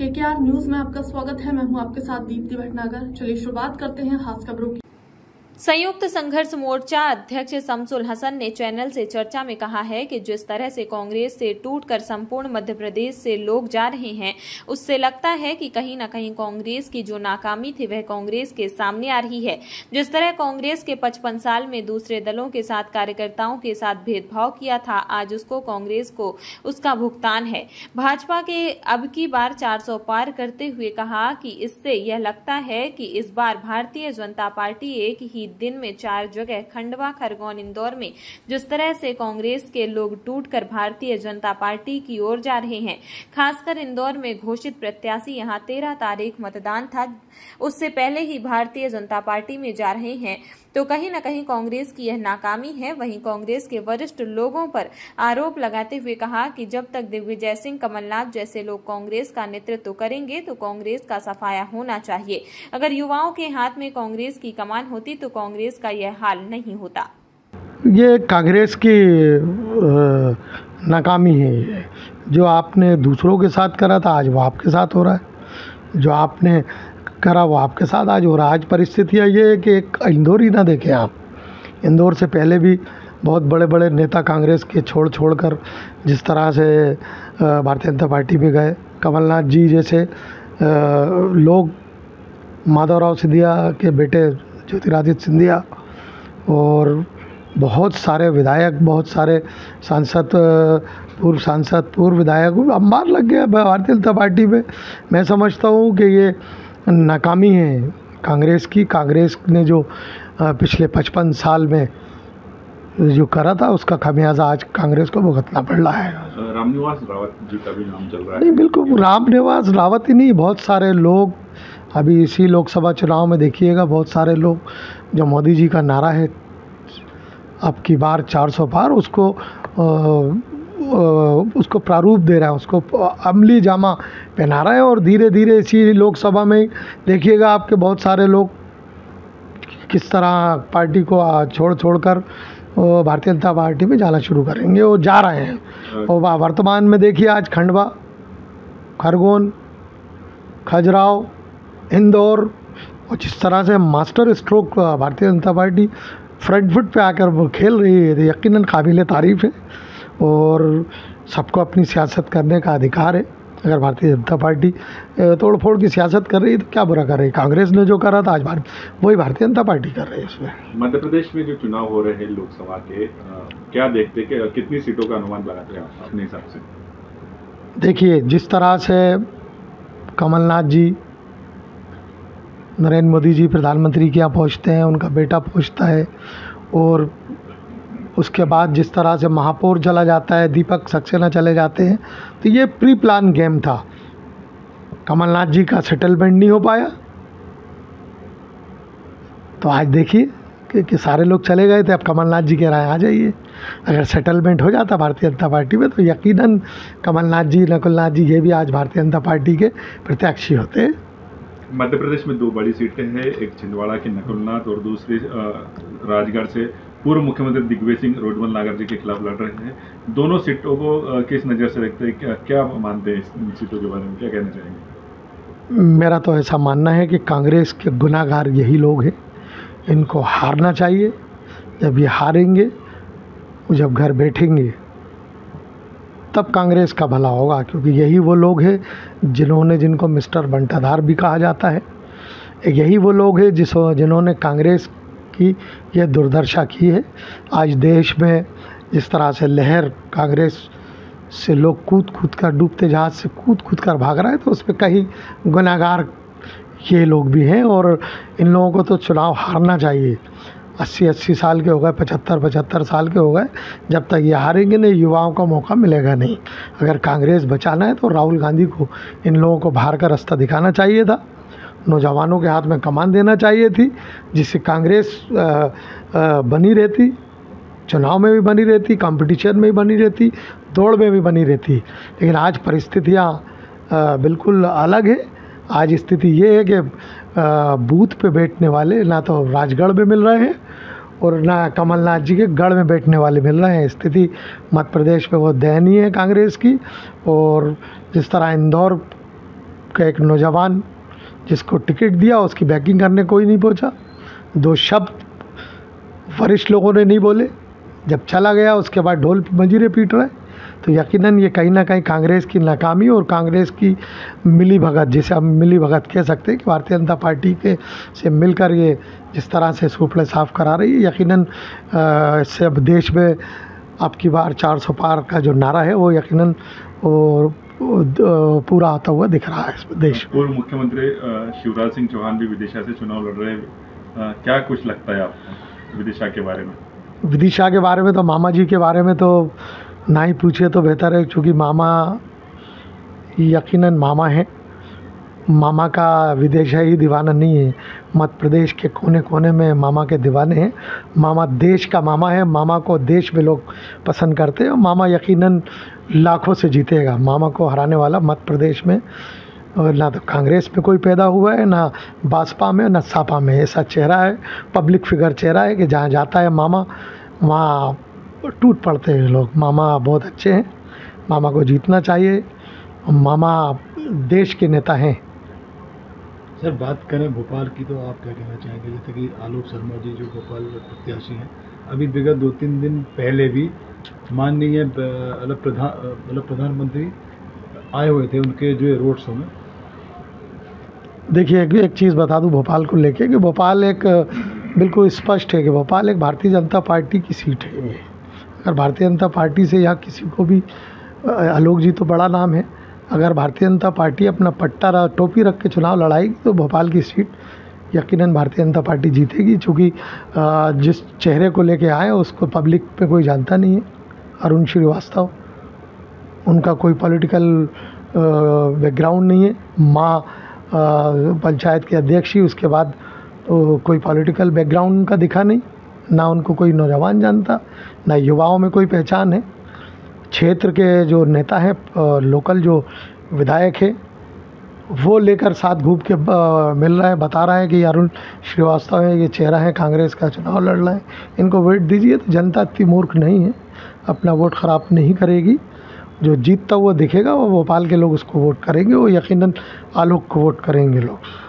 KKR news में आपका स्वागत है। मैं हूं आपके साथ दीप्ति भटनागर। चलिए शुरुआत करते हैं खास खबरों की। संयुक्त संघर्ष मोर्चा अध्यक्ष शमसुल हसन ने चैनल से चर्चा में कहा है कि जिस तरह से कांग्रेस से टूटकर संपूर्ण मध्य प्रदेश से लोग जा रहे हैं, उससे लगता है कि कहीं न कहीं कांग्रेस की जो नाकामी थी वह कांग्रेस के सामने आ रही है। जिस तरह कांग्रेस के 55 साल में दूसरे दलों के साथ कार्यकर्ताओं के साथ भेदभाव किया था, आज उसको कांग्रेस को उसका भुगतान है। भाजपा के अब की बार 400 पार करते हुए कहा कि इससे यह लगता है कि इस बार भारतीय जनता पार्टी एक ही दिन में 4 जगह खंडवा, खरगोन, इंदौर में जिस तरह से कांग्रेस के लोग टूटकर भारतीय जनता पार्टी की ओर जा रहे हैं, खासकर इंदौर में घोषित प्रत्याशी यहां 13 तारीख मतदान था, उससे पहले ही भारतीय जनता पार्टी में जा रहे हैं, तो कहीं न कहीं कांग्रेस की यह नाकामी है। वहीं कांग्रेस के वरिष्ठ लोगों पर आरोप लगाते हुए कहा कि जब तक दिग्विजय सिंह, कमलनाथ जैसे लोग कांग्रेस का नेतृत्व करेंगे तो कांग्रेस का सफाया होना चाहिए। अगर युवाओं के हाथ में कांग्रेस की कमान होती तो कांग्रेस का यह हाल नहीं होता। ये कांग्रेस की नाकामी है। जो आपने दूसरों के साथ करा था आज वो आपके साथ हो रहा है, जो आपने करा वो आपके साथ आज हो रहा है। आज परिस्थितियाँ ये है कि एक इंदौर ही ना देखें आप, इंदौर से पहले भी बहुत बड़े बड़े नेता कांग्रेस के छोड़ कर जिस तरह से भारतीय जनता पार्टी में गए, कमलनाथ जी जैसे लोग, माधवराव सिंधिया के बेटे ज्योतिरादित्य सिंधिया और बहुत सारे विधायक, बहुत सारे सांसद, पूर्व विधायक अंबार लग गया भारतीय जनता पार्टी में। मैं समझता हूँ कि ये नाकामी है कांग्रेस की। कांग्रेस ने जो पिछले 55 साल में जो करा था उसका खामियाजा आज कांग्रेस को भुगतना पड़ रहा है। रामनिवास रावत जी का भी नाम चल रहा है। नहीं, बिल्कुल रामनिवास रावत ही नहीं, बहुत सारे लोग अभी इसी लोकसभा चुनाव में देखिएगा, बहुत सारे लोग जो मोदी जी का नारा है अब की बार 400 पार, उसको प्रारूप दे रहा है, उसको अमली जामा पहना रहा है। और धीरे धीरे इसी लोकसभा में देखिएगा आपके बहुत सारे लोग किस तरह पार्टी को छोड़ कर भारतीय जनता पार्टी में जाना शुरू करेंगे, वो जा रहे हैं। और वर्तमान में देखिए आज खंडवा, खरगोन, खजुराहो, इंदौर और जिस तरह से master stroke Bharatiya Janata party front foot पे आकर खेल रही है, यकीनन काबिल तारीफ़ है। और सबको अपनी सियासत करने का अधिकार है। अगर भारतीय जनता पार्टी तोड़ फोड़ की सियासत कर रही है तो क्या बुरा कर रही है। कांग्रेस ने जो करा था आज वही भारतीय जनता पार्टी कर रही है। इसमें मध्य प्रदेश में जो चुनाव हो रहे हैं लोकसभा के, क्या देखते कि कितनी सीटों का अनुमान लगाते हैं अपने हिसाब से? देखिए, जिस तरह से कमलनाथ जी, नरेंद्र मोदी जी प्रधानमंत्री के यहाँ पहुँचते हैं, उनका बेटा पहुँचता है, और उसके बाद जिस तरह से महापौर चला जाता है, दीपक सक्सेना चले जाते हैं, तो ये प्री प्लान गेम था। कमलनाथ जी का सेटलमेंट नहीं हो पाया तो आज देखिए कि सारे लोग चले गए थे, अब कमलनाथ जी के राय आ जाइए। अगर सेटलमेंट हो जाता भारतीय जनता पार्टी में तो यकीनन कमलनाथ जी, नकुलनाथ जी, ये भी आज भारतीय जनता पार्टी के प्रत्याशी होते हैं। मध्य प्रदेश में 2 बड़ी सीटें हैं, एक छिंदवाड़ा के नकुलनाथ और दूसरी राजगढ़ से पूर्व मुख्यमंत्री दिग्विजय सिंह रोडमल नागर जी के खिलाफ लड़ रहे हैं। दोनों सीटों को किस नज़र से देखते हैं, क्या मानते हैं इन सीटों के बारे में, क्या कहना चाहेंगे? मेरा तो ऐसा मानना है कि कांग्रेस के गुनाहगार यही लोग हैं, इनको हारना चाहिए। जब ये हारेंगे, जब घर बैठेंगे, तब कांग्रेस का भला होगा, क्योंकि यही वो लोग हैं जिनको मिस्टर बंटाधार भी कहा जाता है। यही वो लोग हैं जिन्होंने कांग्रेस की यह दुर्दशा की है। आज देश में जिस तरह से लहर कांग्रेस से लोग कूद कर, डूबते जहाज से कूद कर भाग रहा है, तो उस पर कई गुनाहगार ये लोग भी हैं। और इन लोगों को तो चुनाव हारना चाहिए। 80 साल के हो गए, 75 साल के हो गए, जब तक ये हारेंगे नहीं, युवाओं को मौका मिलेगा नहीं। अगर कांग्रेस बचाना है तो राहुल गांधी को इन लोगों को बाहर का रास्ता दिखाना चाहिए था, नौजवानों के हाथ में कमान देना चाहिए थी, जिससे कांग्रेस बनी रहती, चुनाव में भी बनी रहती, कंपटीशन में भी बनी रहती, दौड़ में भी बनी रहती। लेकिन आज परिस्थितियाँ बिल्कुल अलग है। आज स्थिति ये है कि बूथ पे बैठने वाले ना तो राजगढ़ में मिल रहे हैं और ना कमलनाथ जी के गढ़ में बैठने वाले मिल रहे हैं। स्थिति मध्य प्रदेश में बहुत दयनीय है कांग्रेस की। और जिस तरह इंदौर का एक नौजवान जिसको टिकट दिया उसकी बैकिंग करने कोई नहीं पहुंचा, 2 शब्द वरिष्ठ लोगों ने नहीं बोले, जब चला गया उसके बाद ढोल मंजीरे पीट रहे। तो यकीनन ये कहीं ना कहीं कांग्रेस की नाकामी और कांग्रेस की मिली भगत, जिसे हम मिली भगत कह सकते हैं कि भारतीय जनता पार्टी के से मिलकर ये जिस तरह से सूपड़े साफ करा रही है, यकीनन इससे अब देश में अब की बार 400 पार का जो नारा है वो यकीनन पूरा आता हुआ दिख रहा है इस देश। पूर्व मुख्यमंत्री शिवराज सिंह चौहान भी विदिशा से चुनाव लड़ रहे हैं, क्या कुछ लगता है आपको विदिशा के बारे में? विदिशा के बारे में तो मामा जी के बारे में तो ना ही पूछे तो बेहतर है, क्योंकि मामा यकीनन मामा है। मामा का विदेश ही दीवाना नहीं है, मध्य प्रदेश के कोने कोने में मामा के दीवाने हैं। मामा देश का मामा है, मामा को देश में लोग पसंद करते हैं। मामा यकीनन लाखों से जीतेगा। मामा को हराने वाला मध्य प्रदेश में ना तो कांग्रेस में कोई पैदा हुआ है, ना भाजपा में, ना सपा में। ऐसा चेहरा है, पब्लिक फिगर चेहरा है कि जहाँ जाता है मामा वहाँ टूट पड़ते हैं लोग। मामा बहुत अच्छे हैं, मामा को जीतना चाहिए। मामा देश के नेता हैं। सर, बात करें भोपाल की तो आप क्या कहना चाहेंगे? जैसे कि आलोक शर्मा जी जो भोपाल प्रत्याशी हैं, अभी विगत 2-3 दिन पहले भी माननीय प्रधानमंत्री आए हुए थे उनके जो रोड शो में। देखिए, एक चीज़ बता दूं भोपाल को लेके कि भोपाल एक बिल्कुल स्पष्ट है कि भोपाल एक भारतीय जनता पार्टी की सीट है। अगर भारतीय जनता पार्टी से या किसी को भी, आलोक जी तो बड़ा नाम है, अगर भारतीय जनता पार्टी अपना पट्टा टोपी रख के चुनाव लड़ाएगी तो भोपाल की सीट यकीनन भारतीय जनता पार्टी जीतेगी। चूँकि जिस चेहरे को लेके आए उसको पब्लिक पे कोई जानता नहीं है। अरुण श्रीवास्तव, उनका कोई पॉलिटिकल बैकग्राउंड नहीं है। माँ पंचायत के अध्यक्ष ही, उसके बाद तो कोई पॉलिटिकल बैकग्राउंड उनका दिखा नहीं, ना उनको कोई नौजवान जानता, ना युवाओं में कोई पहचान है। क्षेत्र के जो नेता हैं, लोकल जो विधायक है, वो लेकर साथ घूम के मिल रहा है, बता रहा है कि अरुण श्रीवास्तव है, ये चेहरा है कांग्रेस का, चुनाव लड़ रहा है, इनको वोट दीजिए। तो जनता इतनी मूर्ख नहीं है, अपना वोट ख़राब नहीं करेगी। जो जीतता हुआ दिखेगा वो भोपाल के लोग उसको वोट करेंगे, वो यकीनन आलोक को वोट करेंगे लोग।